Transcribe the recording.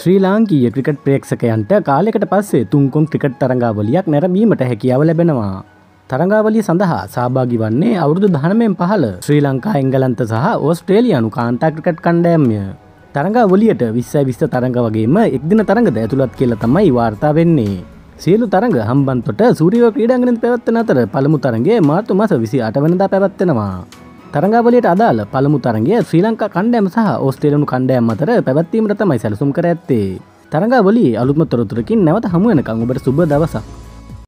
ශ්‍රී ලාංකීය ක්‍රිකට් ප්‍රේක්ෂකයන්ට කාලයකට පස්සේ තුන්කොන් ක්‍රිකට් තරඟාවලියක් නැරඹීමට හැකියාව ලැබෙනවා. තරඟාවලිය සඳහා සහභාගී වන්නේ අවුරුදු 19න් පහළ ශ්‍රී ලංකා, එංගලන්ත සහ ඕස්ට්‍රේලියානු කාන්තා ක්‍රිකට් කණ්ඩායම්ය. තරඟාවලියට 20/20 තරඟ වගේම එක්දින තරඟද ඇතුළත් කියලා තමයි වාර්තා වෙන්නේ. සියලු තරඟ හම්බන්තොට සූරියෝ ක්‍රීඩාංගණයෙන් පැවැත්වෙන අතර පළමු තරඟය මාර්තු මාස 28 වෙනිදා පැවැත්වෙනවා. තරඟාවලියට අදාළ පළමු තරඟය ශ්‍රී ලංකා කණ්ඩායම සහ ඕස්ට්‍රේලියානු කණ්ඩායම් අතර පැවැත්වීමට තමයි සැලසුම් කර ඇත්තේ. තරඟාවලියේ අලුත්ම තොරතුරකින් නැවත හමු වෙනකන් ඔබට සුබ දවසක්.